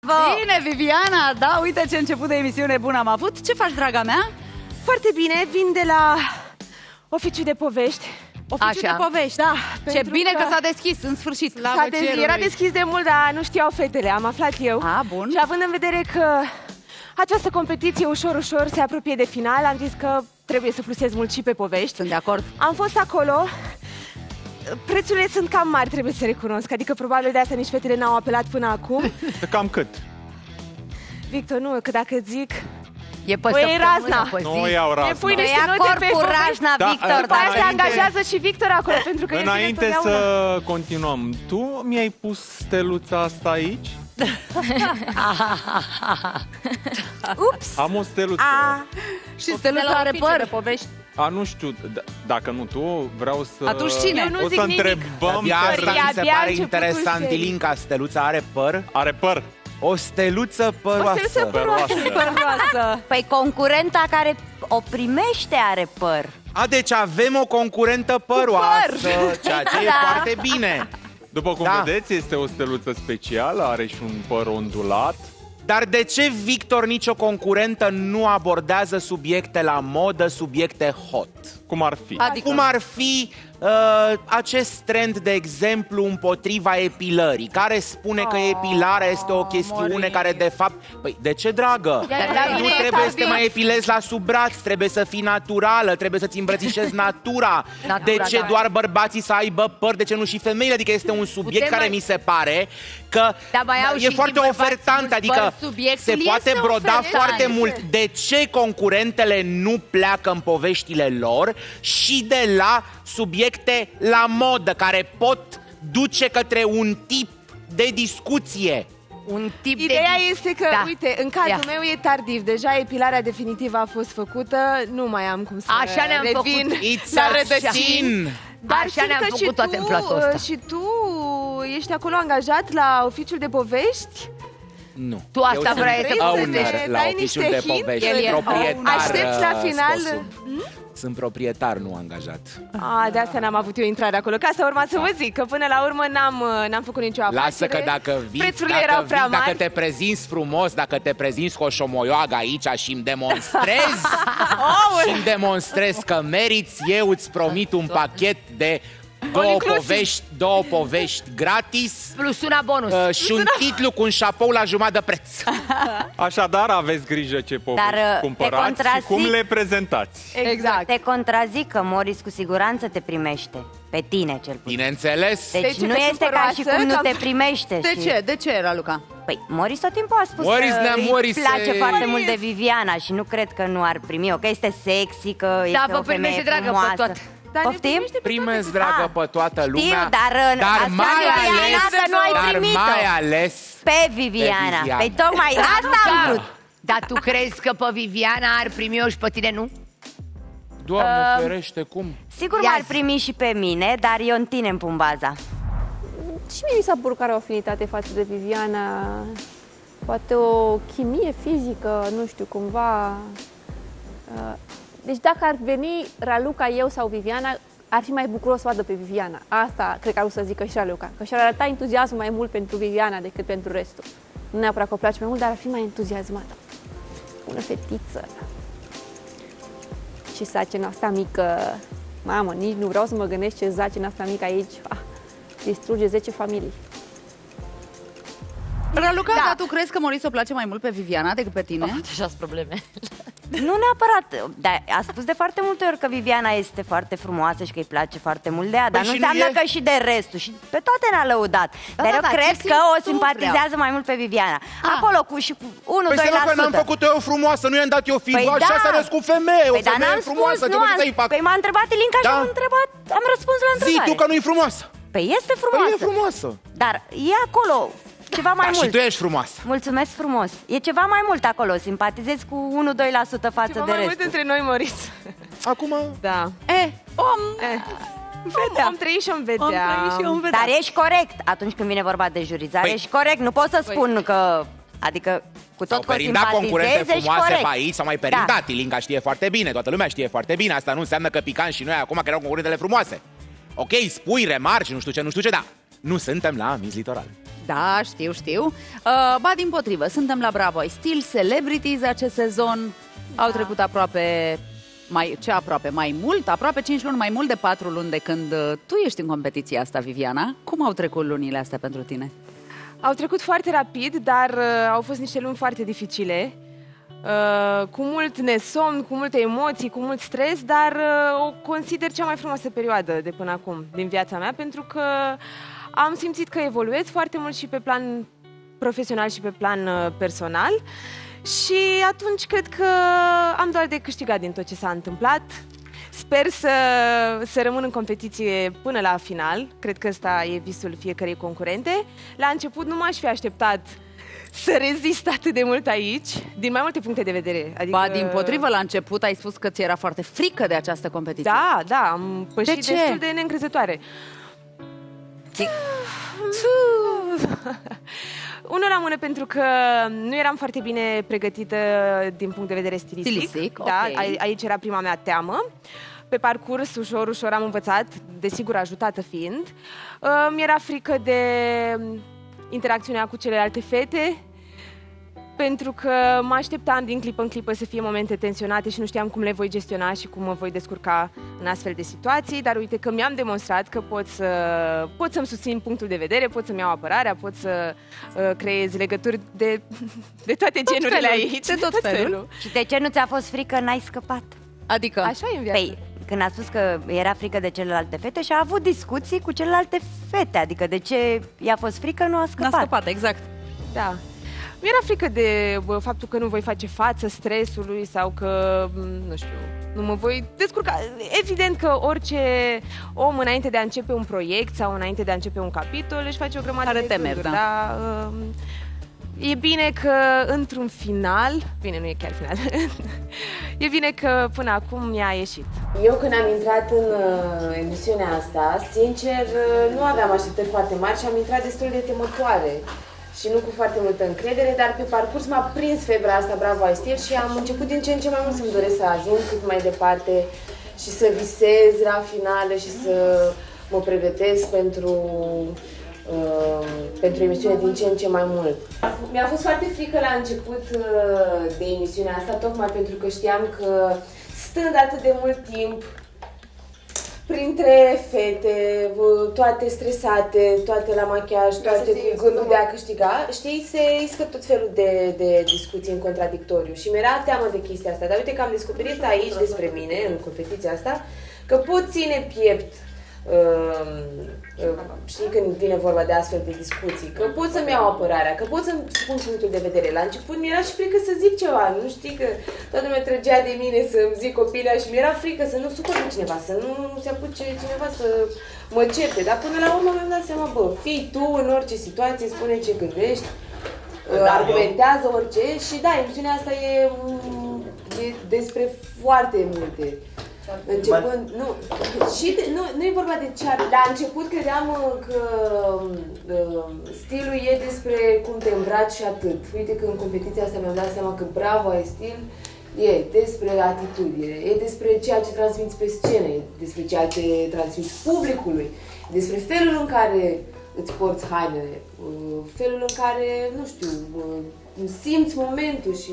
Bine, Viviana, da, uite ce început de emisiune bun am avut. Ce faci, draga mea? Foarte bine, vin de la oficiu de povești. Oficiu de povești, da. Ce bine că s-a deschis, în sfârșit. Era deschis de mult, dar nu știau fetele, am aflat eu. Bun. Și având în vedere că această competiție ușor se apropie de final, am zis că trebuie să plusez mult și pe povești. Sunt de acord. Am fost acolo. Prețurile sunt cam mari, trebuie să recunosc. Adică probabil de asta nici fetele n-au apelat până acum. Cam cât? Victor, nu, că dacă zic... E pe razna. Nu iau razna. Pui niște note pe cu razna, Victor. După aia se angajează și Victor acolo, pentru că înainte să continuăm, tu mi-ai pus steluța asta aici? Ups! Am o steluță. Și steluța are păr. Nu știu, dacă nu tu, vreau să... Atunci cine? O să întrebăm... Asta mi se pare interesant, Ilinca, steluța are păr? Are păr. O steluță păroasă. O steluță păroasă. Păi concurenta care o primește are păr. Deci avem o concurentă păroasă, ceea ce e foarte bine. După cum vedeți, este o steluță specială, are și un păr ondulat. Dar de ce, Victor, nicio concurentă nu abordează subiecte la modă, subiecte hot? Cum ar fi? Adică? Cum ar fi acest trend, de exemplu, împotriva epilării, care spune că epilarea este o chestiune care, de fapt... Păi, de ce, dragă? Nu trebuie să te mai epilezi la sub braț, trebuie să fii naturală, trebuie să-ți îmbrățișezi natura. De ce doar bărbații să aibă păr, de ce nu și femeile? Adică este un subiect care mi se pare că e foarte ofertant, adică se poate broda foarte mult. De ce concurentele nu pleacă în poveștile lor și de la subiecte la modă, care pot duce către un tip de discuție? Ideea este că, uite, în cazul meu e tardiv. Deja epilarea definitivă a fost făcută. Nu mai am cum să revin la rădăcini. Dar așa ne-am făcut toate în platou ăsta. Și tu ești acolo angajat la oficiul de povești? Nu. Tu asta vrei să owner la oficiul de povești, proprietar. Aștepți la final? Sunt proprietar, nu angajat. De asta n-am avut eu intrare acolo. Ca să urma să vă zic că până la urmă n-am făcut nicio afacere. Lasă că dacă vii, prețurile erau prea mari. Dacă te prezinți frumos, dacă te prezinți cu o șomoioagă aici și îmi demonstrezi că meriți, eu îți promit un pachet de două povești gratis plus una bonus și un titlu cu un șapou la jumătate de preț. Așadar, aveți grijă ce povești cumpărați și cum le prezentați. Exact. Te contrazic că Morris cu siguranță te primește. Pe tine, cel puțin. Bineînțeles. Deci nu este ca și cum nu te primește. De ce, Raluca? Păi, Morris tot timpul a spus că îi place foarte mult de Viviana și nu cred că nu ar primi-o, că este sexy, că este o femeie frumoasă. Poftim? Primesc, dragă, pe toată lumea. Dar mai ales pe Viviana. Păi tocmai asta am vrut. Dar tu crezi că pe Viviana ar primi-o și pe tine nu? Doamne ferește, cum? Sigur m-ar primi și pe mine, dar eu în tine îmi pun baza. Și mie mi s-a părut că are o afinitate față de Viviana. Poate o chimie fizică, nu știu, cumva... Deci dacă ar veni Raluca, eu sau Viviana, ar fi mai bucuros să vadă pe Viviana. Asta cred că ar să zică și Raluca. Că și-ar arăta entuziasm mai mult pentru Viviana decât pentru restul. Nu neapărat că o place mai mult, dar ar fi mai entuziasmată. Bună fetiță. Și sacina asta mică. Mamă, nici nu vreau să mă gândesc ce sacina asta mică aici. Distruge 10 familii. Raluca, dar tu crezi că Morris o place mai mult pe Viviana decât pe tine? Deja sunt probleme. Nu neapărat, dar a spus de foarte multe ori că Viviana este foarte frumoasă și că îi place foarte mult de ea, dar nu înseamnă că și de restul, și pe toate ne-a lăudat. Dar eu cred că o simpatizează mai mult pe Viviana. Acolo cu 1-2%. Păi să nu că n-am făcut eu frumoasă, nu i-am dat eu fiiva și așa s-a născut femeie, o femeie frumoasă, ce vrei să-i fac? Păi m-a întrebat Ilinca și am răspuns la întrebare. Zi tu că nu-i frumoasă. Păi este frumoasă. Păi e frumoasă. Dar e acolo ceva mai mult. Și tu ești frumoasă. Mulțumesc frumos. E ceva mai mult acolo, simpatizezi cu 1-2% față de restul. Ceva mai mult între noi, Morris. Acum? Da. Vom trăi și om vedea. Dar ești corect atunci când vine vorba de jurizare, ești corect. Nu pot să spun că... Adică cu tot că o concurente frumoase corect. pe aici, sau mai perindat. Ilinca știe foarte bine, toată lumea știe foarte bine. Asta nu înseamnă că picam și noi acum că erau concurentele frumoase. Ok, spui, remarci, nu știu ce, da. Nu suntem la Miss Litoral. Da, știu. Ba dimpotrivă, suntem la Bravo I Stil, Celebrities acest sezon. Au trecut aproape aproape 5 luni, mai mult de 4 luni de când tu ești în competiția asta, Viviana. Cum au trecut lunile astea pentru tine? Au trecut foarte rapid, dar au fost niște luni foarte dificile. Cu mult nesomn, cu multe emoții, cu mult stres, dar o consider cea mai frumoasă perioadă de până acum din viața mea, pentru că am simțit că evoluez foarte mult și pe plan profesional și pe plan personal. Și atunci cred că am doar de câștigat din tot ce s-a întâmplat. Sper să rămân în competiție până la final. Cred că ăsta e visul fiecărei concurente. La început nu m-aș fi așteptat să rezist atât de mult aici, din mai multe puncte de vedere. Adică... Ba, dimpotrivă, la început ai spus că ți era foarte frică de această competiție. Da, am pășit destul de neîncrezătoare. Unul la mână pentru că nu eram foarte bine pregătită din punct de vedere stilistic. Da, okay. Aici era prima mea teamă. Pe parcurs, ușor am învățat, desigur ajutată fiind. Mi-era frică de interacțiunea cu celelalte fete, pentru că mă așteptam din clipă în clipă să fie momente tensionate și nu știam cum le voi gestiona și cum mă voi descurca în astfel de situații, dar uite că mi-am demonstrat că pot să-mi susțin punctul de vedere, pot să-mi iau apărarea, pot să creez legături de toate genurile aici. De tot felul. Și de ce nu ți-a fost frică, n-ai scăpat? Adică? Așa e în viață. Păi, când a spus că era frică de celelalte fete și a avut discuții cu celelalte fete, adică de ce i-a fost frică, nu a scăpat. N-a scăpat, exact. Da. Mi-era frică de faptul că nu voi face față stresului sau că, nu știu, nu mă voi descurca. Evident că orice om înainte de a începe un proiect sau înainte de a începe un capitol își face o grămadă de temeri, da? E bine că într-un final, bine, nu e chiar final, e bine că până acum mi-a ieșit. Eu când am intrat în emisiunea asta, sincer, nu aveam așteptări foarte mari și am intrat destul de temătoare și nu cu foarte multă încredere, dar pe parcurs m-a prins febra asta Bravo I Stil și am început din ce în ce mai mult să-mi doresc să ajung cât mai departe și să visez la finală și să mă pregătesc pentru emisiune din ce în ce mai mult. Mi-a fost foarte frică la început de emisiunea asta, tocmai pentru că știam că stând atât de mult timp printre fete, toate stresate, toate la machiaj, toate cu gândul de a câștiga, știi, se iscă tot felul de discuții în contradictoriu și mi-era teamă de chestia asta. Dar uite că am descoperit aici despre mine, în competiția asta, că pot ține piept, știi, când vine vorba de astfel de discuții, că pot să-mi iau apărarea, că pot să-mi spun punctul de vedere. La început mi-era și frică să zic ceva, nu știi, că toată lumea trăgea de mine să-mi zic opinia și mi-era frică să nu supăr pe cineva, să nu se apuce cineva să mă certe. Dar până la urmă mi-am dat seama, bă, fii tu în orice situație, spune ce gândești, argumentează orice și da, emisiunea asta e despre foarte multe. Începând, nu e vorba de ceară. La început credeam că stilul e despre cum te îmbraci și atât. Uite că în competiția asta mi-am dat seama că Bravo I Stil e despre atitudine, e despre ceea ce transmiți pe scenă, e despre ceea ce transmiți publicului, despre felul în care îți porți hainele, felul în care, nu știu, simți momentul și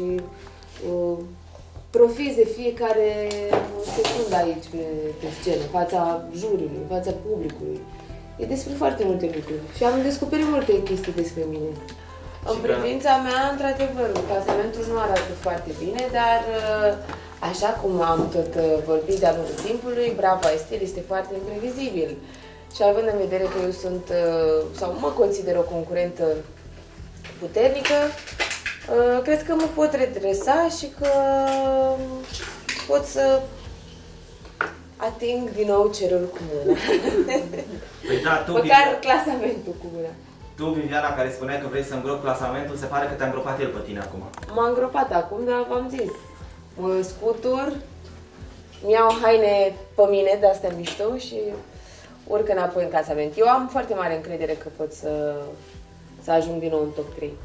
profiți de fiecare secundă aici pe scenă, în fața juriului, în fața publicului. E despre foarte multe lucruri și am descoperit multe chestii despre mine. În privința mea, într-adevăr, clasamentul nu arată foarte bine, dar așa cum am tot vorbit de-a lungul timpului, Bravo I Stil este foarte imprevizibil. Și având în vedere că eu sunt, sau mă consider o concurentă puternică, cred că mă pot redresa și că pot să ating din nou cerul cu mâna. Păi da, măcar clasamentul cu mâna. Tu, Viviana, care spuneai că vrei să îngropi clasamentul, se pare că te-a îngropat el pe tine acum. M-a îngropat acum, dar v-am zis. Mă scutur, mi-iau haine pe mine, de-astea mișto și urcă înapoi în clasament. Eu am foarte mare încredere că pot să ajung din nou în top 3.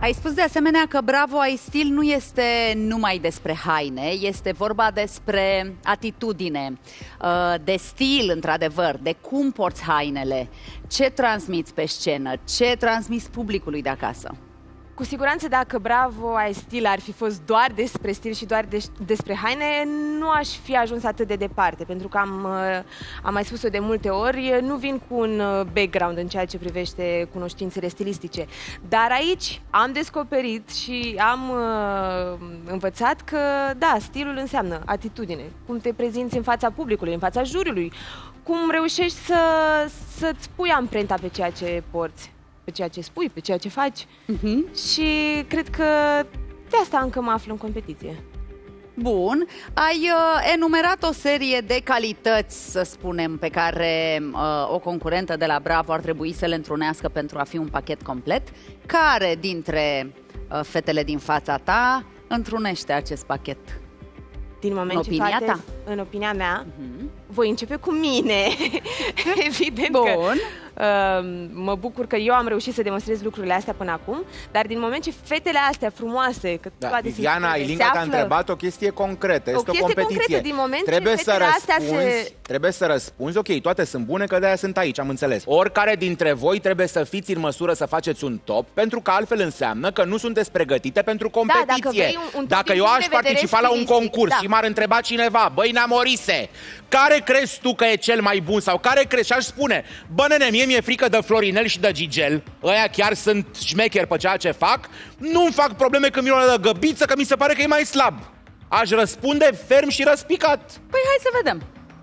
Ai spus de asemenea că Bravo ai stil nu este numai despre haine, este vorba despre atitudine, de stil, într-adevăr, de cum porți hainele, ce transmiți pe scenă, ce transmiți publicului de acasă. Cu siguranță dacă Bravo ai stil ar fi fost doar despre stil și doar despre haine, nu aș fi ajuns atât de departe, pentru că am mai spus-o de multe ori, nu vin cu un background în ceea ce privește cunoștințele stilistice. Dar aici am descoperit și am învățat că, da, stilul înseamnă atitudine, cum te prezinți în fața publicului, în fața juriului, cum reușești să-ți pui amprenta pe ceea ce porți, pe ceea ce spui, pe ceea ce faci. Și cred că de asta încă mă aflu în competiție. Bun, ai enumerat o serie de calități, să spunem, pe care o concurentă de la Bravo ar trebui să le întrunească pentru a fi un pachet complet. Care dintre fetele din fața ta întrunește acest pachet? Din moment ce toate, în opinia mea, voi începe cu mine. Evident. Bun. Că mă bucur că eu am reușit să demonstrez lucrurile astea până acum, dar din moment ce fetele astea frumoase, că toate Viviana Ilinca te-a întrebat o chestie concretă, este o competiție. Concretă, din moment trebuie ce fetele astea trebuie să răspunzi, ok, toate sunt bune, că de-aia sunt aici, am înțeles. Oricare dintre voi trebuie să fiți în măsură să faceți un top, pentru că altfel înseamnă că nu sunteți pregătite pentru competiție. Da, dacă eu aș participa la un concurs și m-ar întreba cineva, băi, Neamorise, care crezi tu că e cel mai bun sau care crezi? Și aș spune, bă, nene, mie mi-e frică de Florinel și de Gigel, ăia chiar sunt șmecheri pe ceea ce fac, nu-mi fac probleme când vine de Găbiță, că mi se pare că e mai slab. Aș răspunde ferm și răspicat. Păi hai să vedem.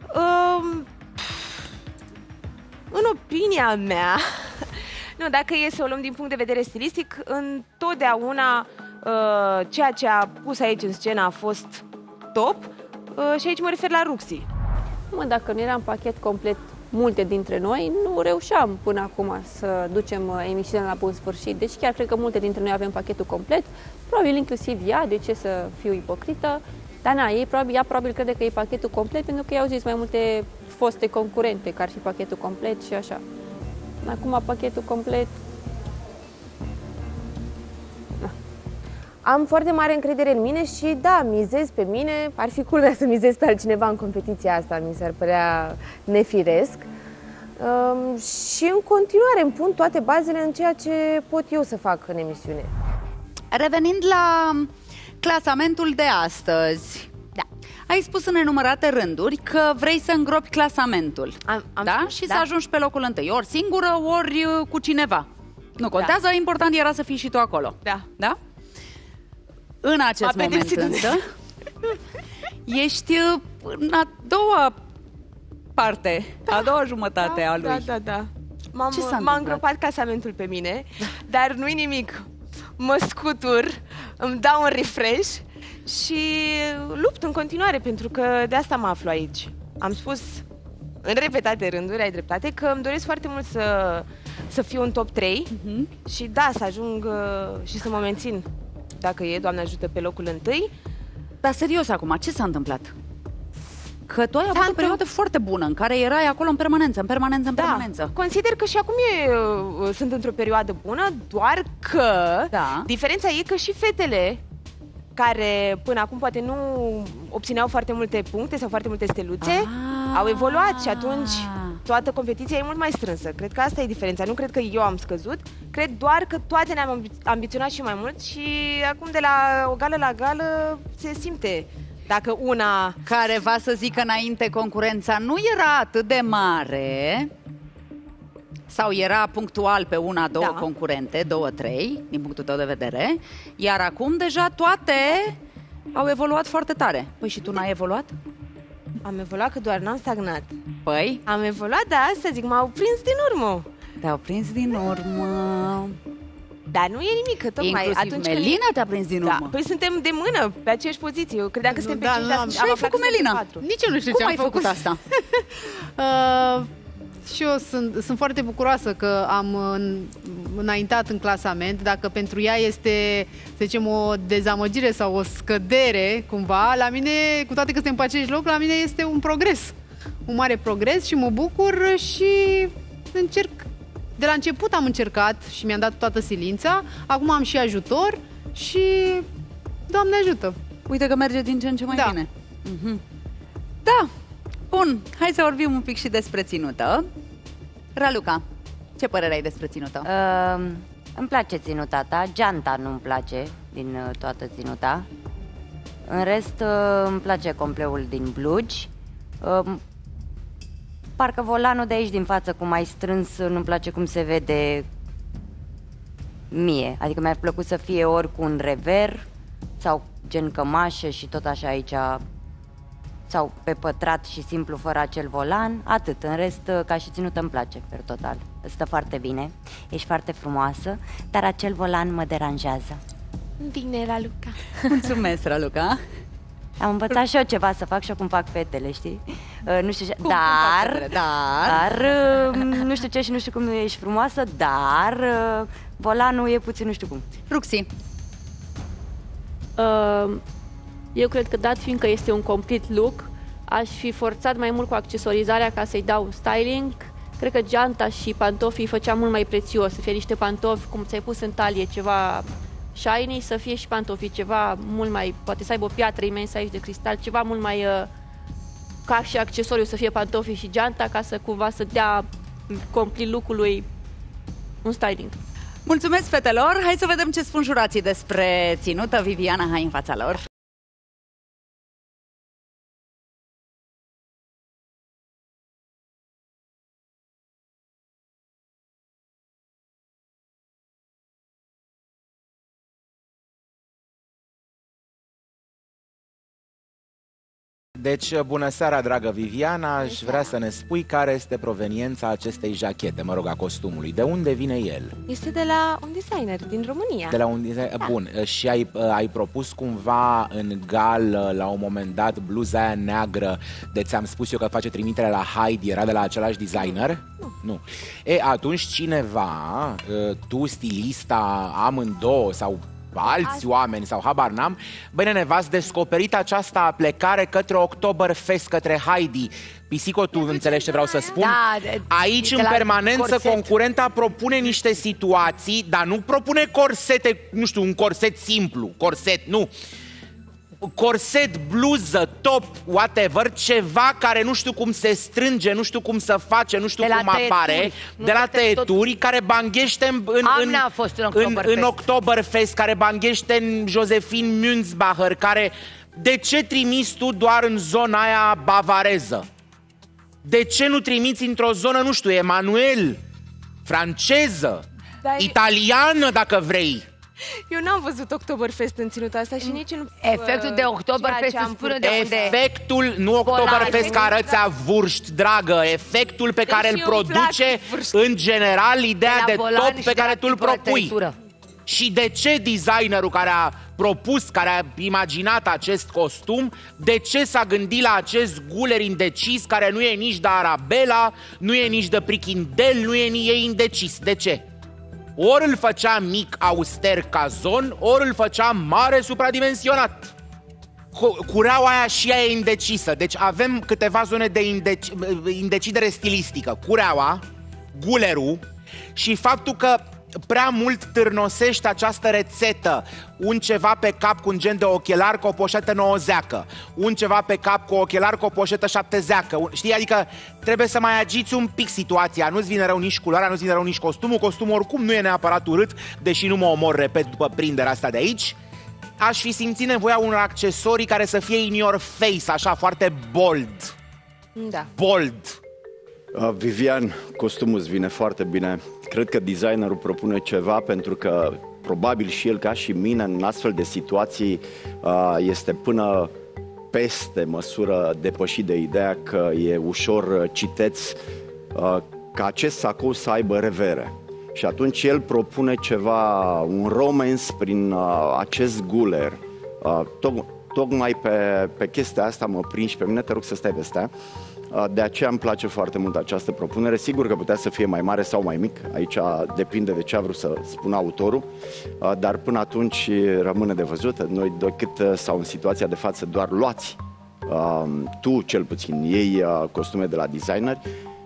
În opinia mea, nu, dacă e să o luăm din punct de vedere stilistic, întotdeauna ceea ce a pus aici în scenă a fost top, și aici mă refer la Ruxi. Dacă nu era un pachet complet multe dintre noi, nu reușeam până acum să ducem emisiunea la bun sfârșit. Deci chiar cred că multe dintre noi avem pachetul complet, probabil inclusiv ea, de ce să fiu ipocrită, dar na, ea probabil crede că e pachetul complet, pentru că i-au zis mai multe foste concurente că ar fi pachetul complet și așa. Acum pachetul complet... Am foarte mare încredere în mine și da, mizez pe mine. Ar fi culmea să mizez pe altcineva în competiția asta, mi s-ar părea nefiresc. Și în continuare îmi pun toate bazele în ceea ce pot eu să fac în emisiune. Revenind la clasamentul de astăzi, da. Ai spus în enumărate rânduri că vrei să îngropi clasamentul, da? Și să ajungi pe locul întâi, ori singură, ori cu cineva. Nu contează, important era să fii și tu acolo. Da? În acest moment însă, ești în a doua parte, a doua jumătate a lui. Da. M-a îngropat clasamentul pe mine, dar nu-i nimic. Mă scutur, îmi dau un refresh și lupt în continuare, pentru că de asta mă aflu aici. Am spus în repetate rânduri, ai dreptate, că îmi doresc foarte mult să fiu în top 3 și da, să ajung și să mă mențin, dacă e, Doamne ajută, pe locul întâi. Dar serios acum, ce s-a întâmplat? Că tu ai avut o perioadă foarte bună în care erai acolo în permanență. Consider că și acum sunt într-o perioadă bună, doar că diferența e că și fetele care până acum poate nu obțineau foarte multe puncte sau foarte multe steluțe, au evoluat și atunci toată competiția e mult mai strânsă. Cred că asta e diferența. Nu cred că eu am scăzut, cred doar că toate ne-am ambiționat și mai mult și acum de la o gală la gală se simte dacă una... Careva să zică înainte, concurența nu era atât de mare sau era punctual pe una, două concurente, 2-3, din punctul tău de vedere, iar acum deja toate au evoluat foarte tare. Păi și tu n-ai evoluat? Am evoluat, că doar n-am stagnat. Păi? Am evoluat, dar asta zic, m-au prins din urmă. Te-au prins din urmă. Dar nu e nimic, că tocmai inclusiv atunci Melina te-a prins din urmă. Păi suntem de mână, pe aceeași poziție. Eu credeam că suntem pe 5, dar ce ai făcut, Melina? Nici eu nu știu ce ai făcut asta. Și eu sunt foarte bucuroasă că am înaintat în clasament. Dacă pentru ea este, să zicem, o dezamăgire sau o scădere, cumva, la mine, cu toate că suntem pe același loc, la mine este un progres. Un mare progres și mă bucur și încerc de la început am încercat și mi-am dat toată silința, acum am și ajutor și Doamne ajută. Uite că merge din ce în ce mai bine. Da, bun, hai să vorbim un pic și despre ținută. Raluca, ce părere ai despre ținută? Îmi place ținuta ta, geanta nu-mi place din toată ținuta. În rest îmi place compleul din blugi. Parcă volanul de aici din față, cum ai strâns, nu-mi place cum se vede mie. Adică mi-ar plăcut să fie ori cu un rever sau gen cămașă și tot așa aici, sau pe pătrat și simplu fără acel volan. Atât, în rest ca și ținută îmi place per total. Stă foarte bine, ești foarte frumoasă, dar acel volan mă deranjează. Bine, Raluca. Mulțumesc, Raluca. Am învățat și eu ceva să fac și eu cum fac fetele, știi? Nu știu ce, dar nu știu ce și nu știu cum ești frumoasă, dar volanul e puțin nu știu cum. Ruxi. Eu cred că, dat fiindcă este un complete look, aș fi forțat mai mult cu accesorizarea ca să-i dau styling. Cred că geanta și pantofii făcea mult mai prețios, să fie niște pantofi, cum ți-ai pus în talie, ceva shiny, să fie și pantofii ceva mult mai, poate să aibă o piatră imensă aici de cristal, ceva mult mai ca și accesoriu să fie pantofii și geanta, ca să cumva să dea complete look-ului un styling. Mulțumesc, fetelor! Hai să vedem ce spun jurații despre ținută. Viviana, hai în fața lor! Deci, bună seara, dragă Viviana, aș vrea să ne spui care este proveniența acestei jachete, mă rog, a costumului. De unde vine el? Este de la un designer din România. De la un designer, da. Bun, și ai propus cumva în gal, la un moment dat, bluza aia neagră, de ți-am spus eu că face trimitere la Heidi, era de la același designer? Nu. E, atunci cineva, tu, stilista, amândouă sau alți oameni sau habar n-am, bine, ne v-ați descoperit această plecare către Oktoberfest, către Heidi. Pisico, tu înțelegi ce vreau să spun? Da, aici, în permanență, corset. Concurenta propune niște situații, dar nu propune corsete, nu știu, un corset simplu, corset, nu. Corset, bluză, top, whatever, ceva care nu știu cum se strânge, nu știu cum se face, nu știu cum apare, de la tăieturi, care banghește în Oktoberfest, care banghește în Josephine Münzbacher, care... De ce trimiți tu doar în zona aia bavareză? De ce nu trimiți într-o zonă, nu știu, Emanuel, franceză, italiană, dacă vrei? Eu n-am văzut Oktoberfest în ținuta asta și nici în... Efectul de Oktoberfest îți spune de unde... Efectul, nu Oktoberfest ca arățea vurști, dragă, efectul pe care îl produce, în general, ideea de top pe care tu îl propui. Și de ce designerul care a propus, care a imaginat acest costum, de ce s-a gândit la acest guler indecis, care nu e nici de Arabella, nu e nici de Prichindel, nu e nici indecis? De ce? Ori îl făcea mic, auster, cazon, ori îl făcea mare, supradimensionat. Cureaua aia și ea e indecisă. Deci avem câteva zone de indecidere stilistică. Cureaua, gulerul și faptul că prea mult târnosește această rețetă. Un ceva pe cap cu un gen de ochelar cu o poșetă nouăzeacă, un ceva pe cap cu ochelar cu o poșetă șaptezeacă. Știi, adică trebuie să mai agiți un pic situația. Nu-ți vine rău nici culoarea, nu-ți vine rău nici costumul. Costumul oricum nu e neapărat urât, deși nu mă omor, repet, după prinderea asta de aici. Aș fi simțit nevoia unor accesorii care să fie in your face, așa, foarte bold. Da. Bold. Vivian, costumul îți vine foarte bine. Cred că designerul propune ceva pentru că probabil și el, ca și mine, în astfel de situații este până peste măsură depășit de ideea că e ușor citeț ca acest sacou să aibă revere. Și atunci el propune ceva, un romance prin acest guler. Tocmai pe chestia asta mă prind și pe mine, te rog să stai peste ea. De aceea îmi place foarte mult această propunere. Sigur că putea să fie mai mare sau mai mic, aici depinde de ce a vrut să spună autorul, dar până atunci rămâne de văzut. Noi, decât sau în situația de față, doar luați, tu cel puțin, iei costume de la designer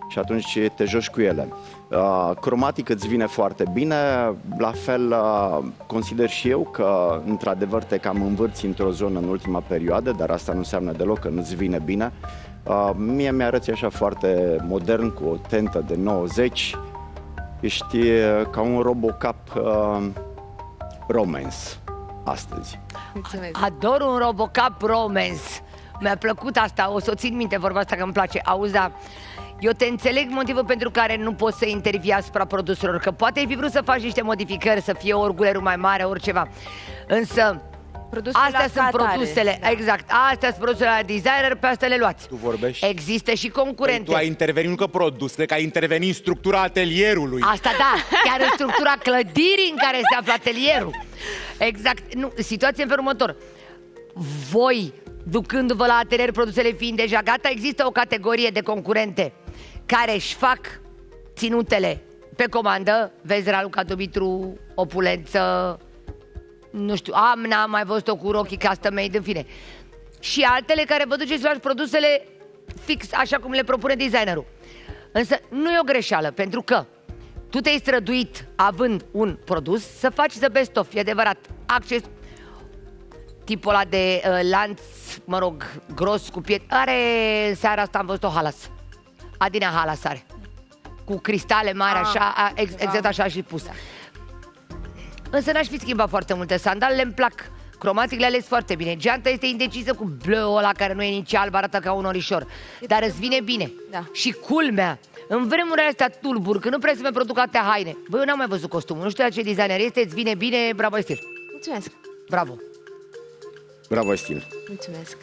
și atunci te joci cu ele. Cromatic îți vine foarte bine, la fel consider și eu că într-adevăr te cam învârți într-o zonă în ultima perioadă, dar asta nu înseamnă deloc că nu-ți vine bine. Mie mi-arăți așa foarte modern, cu o tentă de 90, ești ca un RoboCop romance astăzi. Mulțumesc. Ador un RoboCop romance. Mi-a plăcut asta, o să o țin minte vorba asta că îmi place. Auzi, da, eu te înțeleg motivul pentru care nu poți să intervii asupra produselor, că poate ai fi vrut să faci niște modificări, să fie orgulerul mai mare, oriceva. Însă astea sunt produsele, da. Exact, astea sunt produsele la designer, pe astea le luați. Tu vorbești? Există și concurente. Tu ai intervenit, nu că produsele, că ai intervenit în structura atelierului. Asta da, chiar în structura clădirii în care se află atelierul. Exact, nu, situația în felul următor. Voi, ducându-vă la atelier, produsele fiind deja gata, există o categorie de concurente care își fac ținutele pe comandă. Vezi Raluca Dumitru, opulență, nu știu, n-am mai văzut-o cu rochii custom-made, în fine. Și altele care vă duceți să luați produsele fix așa cum le propune designerul. Însă nu e o greșeală, pentru că tu te-ai străduit, având un produs, să faci the best of, e adevărat. Acces, tipul ăla de lanț, mă rog, gros, cu pietre. Are, seara asta am văzut-o Halas. Adina Halas are. Cu cristale mari, așa, exact așa și pus. Însă n-aș fi schimbat foarte multe. Sandalele îmi plac. Cromatic le-a ales foarte bine. Geanta este indecisă cu bleu ăla care nu e nici alb, arată ca un orișor. Dar îți vine bine. Da. Și culmea, în vremurile astea tulburi, când nu prea se mai produc atâtea haine. Băi, eu n-am mai văzut costumul. Nu știu la ce designer este, îți vine bine, bravo, Estil. Mulțumesc. Bravo. Bravo, Estil. Mulțumesc.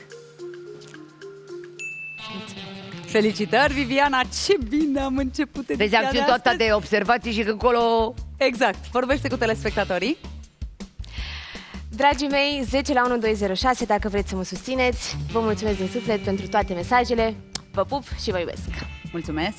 Felicitări, Viviana, ce bine am început ediția. Deci am ținut toată de observații și că încolo... Exact, vorbește cu telespectatorii. Dragii mei, 10 la 1206, dacă vreți să mă susțineți. Vă mulțumesc din suflet pentru toate mesajele. Vă pup și vă iubesc. Mulțumesc.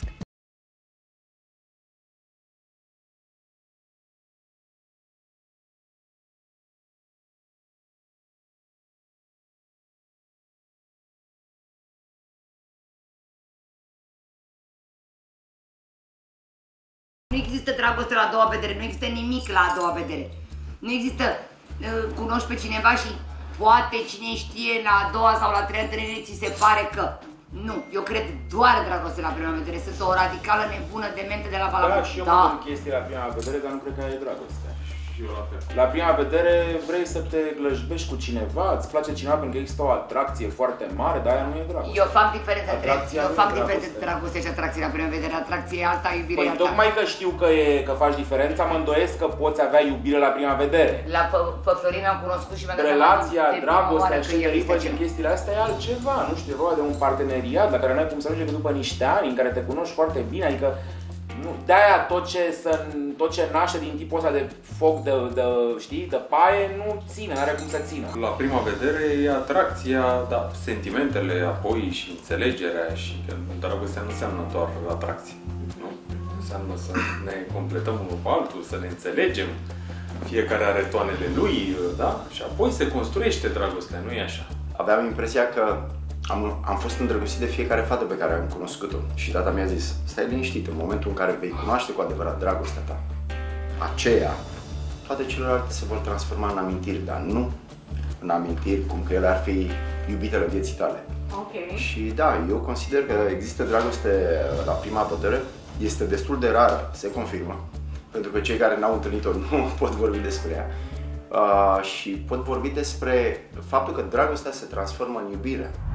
Nu există dragoste la a doua vedere, nu există nimic la a doua vedere. Nu există cunoști pe cineva și poate cine știe la a doua sau la a treia întâlnire ți se pare că. Nu, eu cred doar dragoste la prima vedere. Sunt o radicală nebună demente de la Balamun. Da, și eu mă chestii la prima vedere, dar nu cred că e dragoste. La prima vedere vrei să te glăjbești cu cineva, îți place cineva pentru că există o atracție foarte mare, dar aia nu e dragoste. Eu fac diferența între dragoste și atracție la prima vedere. Atracție e alta, iubire e alta. Tocmai că știu că faci diferența, mă îndoiesc că poți avea iubire la prima vedere. Pe Florin am cunoscut și mi-am dat relația, dragostea și derivă din chestiile astea e altceva. Nu știu, e vorba de un parteneriat la care nu ai cum să ajungi după niște ani în care te cunoști foarte bine, adică de-aia tot ce naște din tipul ăsta de foc, de paie, nu ține, n-are cum să țină. La prima vedere e atracția, da, sentimentele, apoi și înțelegerea și că dragostea nu înseamnă doar atracție, nu? Înseamnă să ne completăm unul cu altul, să ne înțelegem, fiecare are toanele lui, da? Și apoi se construiește dragostea, nu e așa? Aveam impresia că am fost îndrăgostit de fiecare fată pe care am cunoscut-o și tata mi-a zis: stai liniștit, în momentul în care vei cunoaște cu adevărat dragostea ta, aceea, toate celelalte se vor transforma în amintiri, dar nu în amintiri cum că ele ar fi iubitele vieții tale. Okay. Și da, eu consider că există dragoste la prima vedere, este destul de rar, se confirmă, pentru că cei care n-au întâlnit-o nu pot vorbi despre ea. Și pot vorbi despre faptul că dragostea se transformă în iubire.